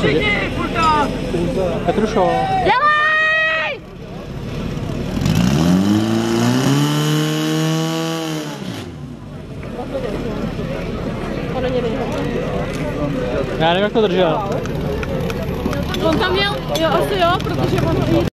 Petrušo. Dělej! Já nevím, jak to držel. On tam měl, jo, asi jo, protože on